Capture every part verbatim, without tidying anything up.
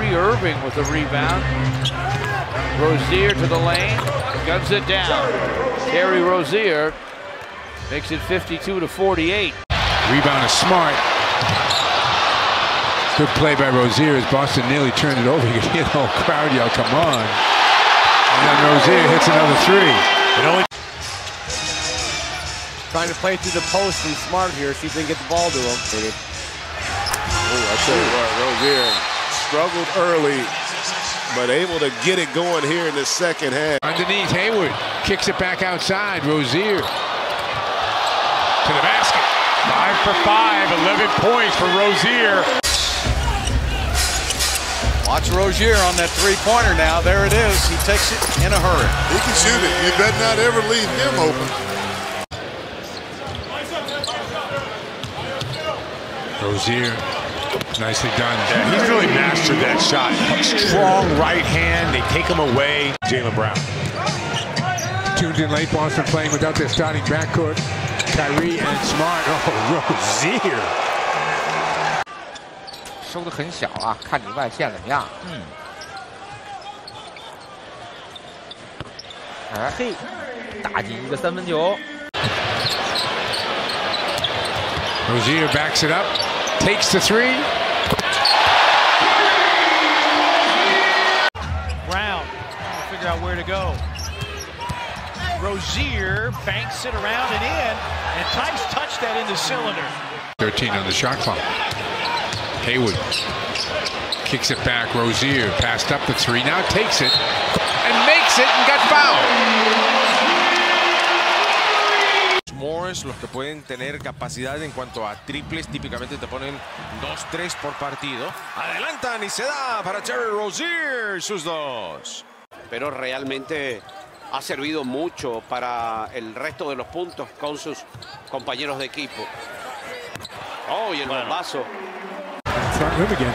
Kyrie Irving with the rebound. Rozier to the lane, guns it down. Terry Rozier makes it fifty-two to forty-eight. Rebound is Smart. Good play by Rozier as Boston nearly turned it over. You could hear the whole crowd yell, come on. And then Rozier hits another three. It only Trying to play through the post and Smart here, see if they can get the ball to him. Oh, I tell you what, Rozier struggled early, but able to get it going here in the second half. Underneath, Hayward kicks it back outside. Rozier to the basket. five for five, eleven points for Rozier. Watch Rozier on that three-pointer now. There it is. He takes it in a hurry. He can shoot it. You better not ever leave him open. Rozier, nicely done. Yeah, he's really mastered that shot. Strong right hand. They take him away. Jaylen Brown. Tuned in late, Boston playing without their starting backcourt. Kyrie and Smart. Oh, Rozier. 收得很小啊，看你外线怎么样。嗯。哎嘿，打进一个三分球。 Rozier backs it up, takes the three. Brown trying to figure out where to go. Rozier banks it around and in, and Tice touched that in the cylinder. thirteen on the shot clock. Hayward kicks it back. Rozier passed up the three, now takes it and makes it and got fouled. Morris, los que pueden tener capacidad en cuanto a triples, típicamente te ponen dos tres por partido. Adelantan y se da para Terry Rozier sus dos. Pero realmente ha servido mucho para el resto de los puntos con sus compañeros de equipo. Oh, y el bombazo. Front rim again.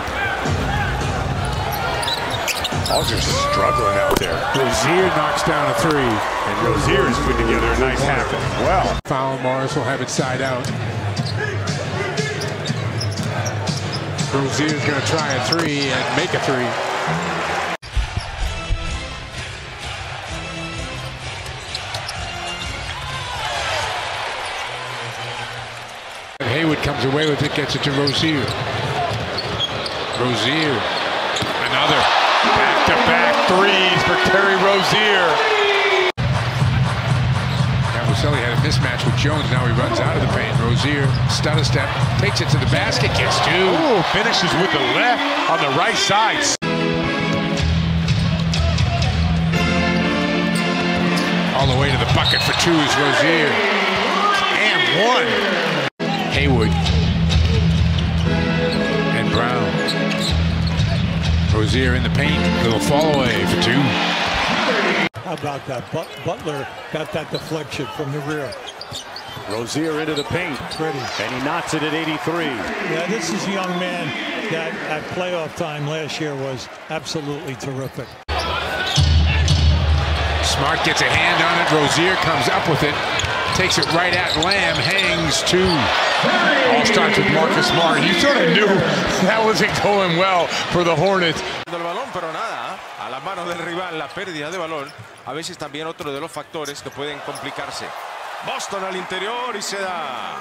Aldridge struggling out there. Rozier knocks down a three. And Rozier is putting together a nice half as well. Foul, Morris will have it side out. Rozier's going to try a three and make a three. Hayward comes away with it, gets it to Rozier. Rozier, another. Back-to-back threes for Terry Rozier. Yabusele had a mismatch with Jones. Now he runs out of the paint. Rozier, stutter step, takes it to the basket, gets two. Ooh, finishes with the left on the right side. All the way to the bucket for two is Rozier. And one. Hayward. And Brown. Rozier in the paint, little fall away for two. How about that? But Butler got that deflection from the rear. Rozier into the paint. Pretty. And he knocks it at eighty-three. Yeah, this is a young man that at playoff time last year was absolutely terrific. Smart gets a hand on it. Rozier comes up with it. Takes it right at Lamb. Hangs two. All starts with Marcus Smart. You sort of knew that wasn't going well for the Hornets. Del balón, pero nada, a las manos del rival, la pérdida de balón, a veces también otro de los factores que pueden complicarse. Boston al interior y se da.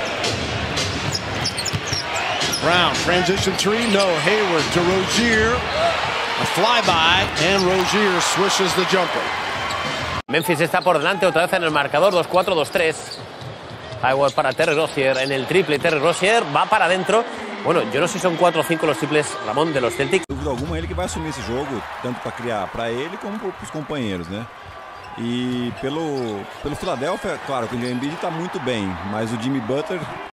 Brown, transition three, no. Hayward to Rozier. A flyby, and Rozier swishes the jumper. Memphis está por delante otra vez en el marcador, dos cuatro, dos tres. Hayward para Terry Rozier en el triple. Terry Rozier va para adentro. Bueno, yo no sé si son cuatro o cinco los triples, Ramón, de los Celtics. Dúvida alguma, ele que vai assumir esse jogo, tanto para criar para ele como para os companheiros, né? E pelo, pelo Philadelphia, claro, que o Embiid está muito bem, mas o Jimmy Butler